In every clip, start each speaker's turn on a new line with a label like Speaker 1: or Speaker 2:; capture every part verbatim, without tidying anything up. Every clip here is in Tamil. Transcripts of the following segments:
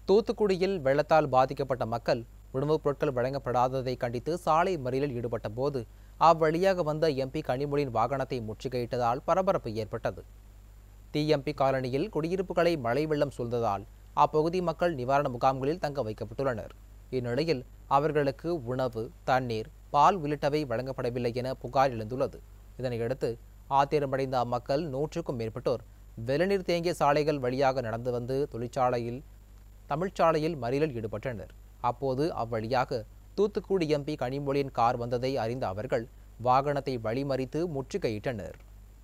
Speaker 1: தூத்துக்குடியில் வெள்ளத்தால் பாதிக்கப்பட்ட மக்கள் உணவுப் பொருட்கள் வழங்கப்படாததை கண்டித்து சாலை மறியலில் ஈடுபட்ட போது அவ்வழியாக வந்த எம்பி கனிமொழியின் வாகனத்தை முற்றுகையிட்டதால் பரபரப்பு ஏற்பட்டது. டிஎம்பி காலனியில் குடியிருப்புகளை மழை வெள்ளம் சூழ்ந்ததால் அப்பகுதி மக்கள் நிவாரண முகாம்களில் தங்க வைக்கப்பட்டுள்ளனர். இந்நிலையில் அவர்களுக்கு உணவு, தண்ணீர், பால் உள்ளிட்டவை வழங்கப்படவில்லை என புகார் எழுந்துள்ளது. இதனையடுத்து ஆத்திரமடைந்த அம்மக்கள் நூற்றுக்கும் மேற்பட்டோர் வெள்ளநீர் தேங்கிய சாலைகள் வழியாக நடந்து வந்து தொழிற்சாலையில் தமிழ்ச்சாலையில் மறியலில் ஈடுபட்டனர். அப்போது அவ்வழியாக தூத்துக்குடி எம்பி கனிமொழியின் கார் வந்ததை அறிந்த அவர்கள் வாகனத்தை வழிமறித்து முற்றுகையிட்டனர்.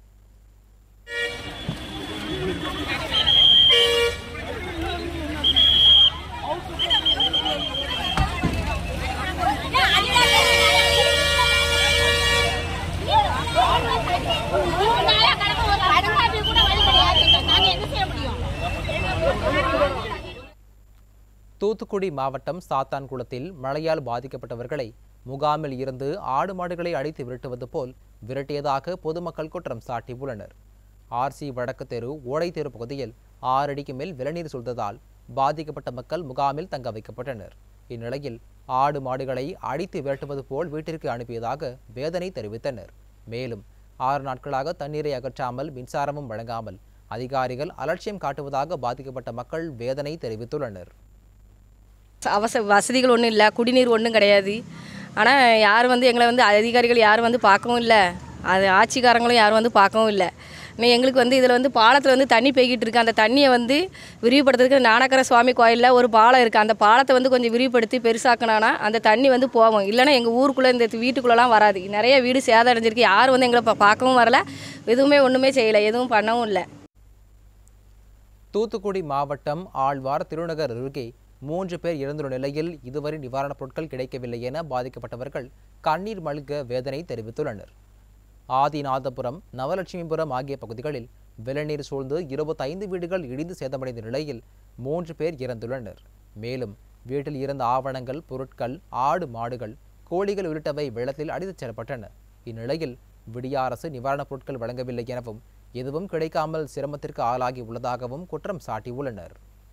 Speaker 1: தூத்துக்குடி மாவட்டம் சாத்தான்குளத்தில் மழையால் பாதிக்கப்பட்டவர்களை முகாமில் இருந்து ஆடு மாடுகளை அடித்து விரட்டுவது போல் விரட்டியதாக பொதுமக்கள் குற்றம் சாட்டியுள்ளனர். ஆர்சி வடக்கு தெரு, ஓடை தெரு பகுதியில் ஆறு அடிக்கு மேல் வெள்ளநீர் சூழ்ந்ததால் பாதிக்கப்பட்ட மக்கள் முகாமில் தங்க வைக்கப்பட்டனர். இந்நிலையில் ஆடு மாடுகளை அடித்து விரட்டுவது போல் வீட்டிற்கு அனுப்பியதாக வேதனை தெரிவித்தனர். மேலும் ஆறு நாட்களாக தண்ணீரை அகற்றாமல் மின்சாரமும் வழங்காமல் அதிகாரிகள் அலட்சியம் காட்டுவதாக பாதிக்கப்பட்ட மக்கள் வேதனை தெரிவித்துள்ளனர்.
Speaker 2: அவசர வசதிகள் ஒன்றும் இல்லை, குடிநீர் ஒன்றும் கிடையாது. ஆனால் யாரும் வந்து எங்களை வந்து அதிகாரிகள் யாரும் வந்து பார்க்கவும் இல்லை, அது ஆட்சிக்காரங்களும் யாரும் வந்து பார்க்கவும் இல்லை. இன்னும் எங்களுக்கு வந்து இதில் வந்து பாலத்தில் வந்து தண்ணி பெய்கிட்டு இருக்குது. அந்த தண்ணியை வந்து விரிவுபடுத்துறதுக்கு ஞானக்கர சுவாமி கோயிலில் ஒரு பாலம் இருக்குது. அந்த பாலத்தை வந்து கொஞ்சம் விரிவுபடுத்தி பெருசாக்கினானா அந்த தண்ணி வந்து போவோம். இல்லைன்னா எங்கள் ஊருக்குள்ளே இந்த வீட்டுக்குள்ளெலாம் வராது. நிறைய வீடு சேதம் அடைஞ்சிருக்கு. யாரும் வந்து எங்களை பார்க்கவும் வரல, எதுவுமே ஒன்றுமே செய்யலை, எதுவும் பண்ணவும் இல்லை.
Speaker 1: தூத்துக்குடி மாவட்டம் ஆழ்வார் திருநகர் அருகே மூன்று பேர் இறந்துள்ள நிலையில் இதுவரை நிவாரணப் பொருட்கள் கிடைக்கவில்லை என பாதிக்கப்பட்டவர்கள் கண்ணீர் மல்க வேதனை தெரிவித்துள்ளனர். ஆதிநாதபுரம், நவலட்சுமிபுரம் ஆகிய பகுதிகளில் வெள்ளநீர் சூழ்ந்து இருபத்தைந்து வீடுகள் இடிந்து சேதமடைந்த நிலையில் மூன்று பேர் இறந்துள்ளனர். மேலும் வீட்டில் இருந்த ஆவணங்கள், பொருட்கள், ஆடு மாடுகள், கோழிகள் உள்ளிட்டவை வெள்ளத்தில் அடித்துச் செல்லப்பட்டன. இந்நிலையில் விடிய அரசு நிவாரணப் பொருட்கள் வழங்கவில்லை எனவும் எதுவும் கிடைக்காமல் சிரமத்திற்கு ஆளாகி உள்ளதாகவும் குற்றம் சாட்டியுள்ளனர்.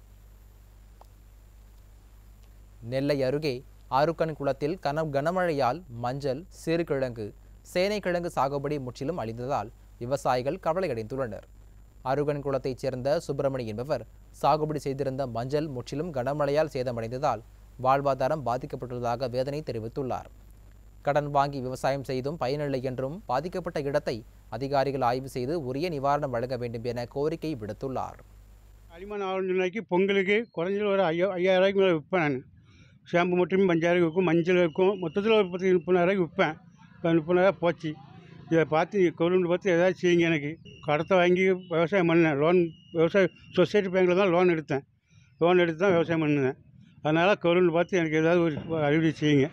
Speaker 1: நெல்லை அருகே ஆறுக்கன் குளத்தில் கன கனமழையால் மஞ்சள், சிறுகிழங்கு, சேனைக்கிழங்கு சாகுபடி முற்றிலும் அழிந்ததால் விவசாயிகள் கவலையடைந்துள்ளனர். அருகன் குளத்தைச் சேர்ந்த சுப்பிரமணி என்பவர் சாகுபடி செய்திருந்த மஞ்சள் முற்றிலும் கனமழையால் சேதமடைந்ததால் வாழ்வாதாரம் பாதிக்கப்பட்டுள்ளதாக வேதனை தெரிவித்துள்ளார். கடன் வாங்கி விவசாயம் செய்தும் பயனில்லை என்றும் பாதிக்கப்பட்ட இடத்தை அதிகாரிகள் ஆய்வு செய்து உரிய நிவாரணம் வழங்க வேண்டும் என கோரிக்கை விடுத்துள்ளார்.
Speaker 3: அலிமான ஆளுநருக்கு பொங்கலுக்கு குறைஞ்சது ஒரு ஐயா ஐயாயிரம் ரூபாய்க்கு மேலே விற்பேன். நான் ஷாம்பு மட்டும் பஞ்சாயிரம் விற்கும், மஞ்சள் இருக்கும், மொத்தத்தில் ஒரு பத்து முப்பதாயிரம் விற்பேன். இப்போ முப்பதாயிரம் போச்சு. இதை பார்த்து கவர்மெண்ட் பார்த்து ஏதாவது செய்யுங்க. எனக்கு கடத்தை வாங்கி விவசாயம் பண்ணேன். லோன் விவசாய சொசைட்டி பேங்கில் தான் லோன் எடுத்தேன். லோன் எடுத்து தான் விவசாயம் பண்ணினேன். அதனால் கவர்மெண்ட் பார்த்து எனக்கு ஏதாவது ஒரு அறிவுரை செய்யுங்க.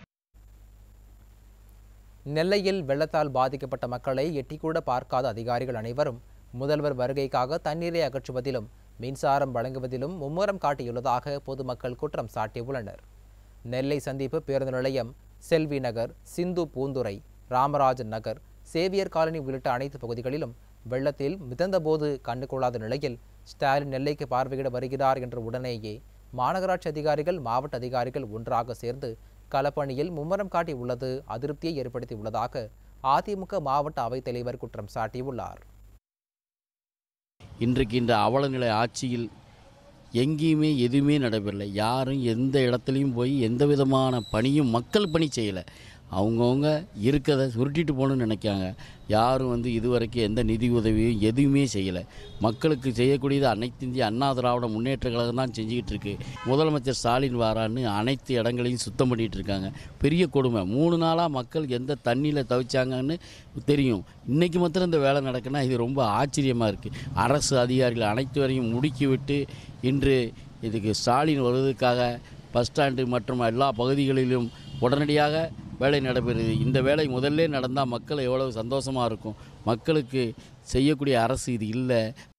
Speaker 1: நெல்லையில் வெள்ளத்தால் பாதிக்கப்பட்ட மக்களை எட்டிக்கூட பார்க்காத அதிகாரிகள் அனைவரும் முதல்வர் வருகைக்காக தண்ணீரை அகற்றுவதிலும் மின்சாரம் வழங்குவதிலும் மும்முரம் காட்டியுள்ளதாக பொதுமக்கள் குற்றம் சாட்டியுள்ளனர். நெல்லை சந்திப்பு பேருந்து நிலையம், செல்வி நகர், சிந்து பூந்துரை, ராமராஜன் நகர், சேவியர் காலனி உள்ளிட்ட அனைத்து பகுதிகளிலும் வெள்ளத்தில் மிதந்தபோது கண்டுகொள்ளாத நிலையில் ஸ்டாலின் நெல்லைக்கு பார்வையிட வருகிறார் என்ற உடனேயே மாநகராட்சி அதிகாரிகள், மாவட்ட அதிகாரிகள் ஒன்றாக சேர்ந்து களப்பணியில் மும்முரம் காட்டி உள்ளது அதிருப்தியை ஏற்படுத்தி உள்ளதாக அதிமுக மாவட்ட அவைத்தலைவர் குற்றம் சாட்டியுள்ளார்.
Speaker 4: இன்றைக்கு இந்த அவலநிலை ஆட்சியில் எங்கேயுமே எதுவுமே நடைபெறலை. யாரும் எந்த இடத்துலையும் போய் எந்த விதமான பணியும் மக்கள் பணி செய்யலை. அவங்கவுங்க இருக்கிறத சுருட்டிட்டு போகணுன்னு நினைக்காங்க. யாரும் வந்து இதுவரைக்கும் எந்த நிதி உதவியும் எதுவுமே செய்யலை. மக்களுக்கு செய்யக்கூடியது அனைத்து இந்திய அண்ணா திராவிட முன்னேற்ற கழகம் தான் செஞ்சுக்கிட்டு இருக்கு. முதலமைச்சர் ஸ்டாலின் வாரான்னு அனைத்து இடங்களையும் சுத்தம் பண்ணிகிட்டு இருக்காங்க. பெரிய கொடுமை. மூணு நாளாக மக்கள் எந்த தண்ணியில் தவிச்சாங்கன்னு தெரியும். இன்றைக்கி மாத்திரம் இந்த வேலை நடக்குன்னா இது ரொம்ப ஆச்சரியமாக இருக்குது. அரசு அதிகாரிகள் அனைத்து வரையும் முடுக்கி விட்டு இன்று இதுக்கு ஸ்டாலின் வருவதற்காக பஸ் ஸ்டாண்டு மற்றும் எல்லா பகுதிகளிலும் உடனடியாக வேலை நடைபெறுது. இந்த வேலை முதல்ல நடந்தால் மக்கள் எவ்வளவு சந்தோஷமாக இருக்கும். மக்களுக்கு செய்யக்கூடிய அரசு இது இல்லை.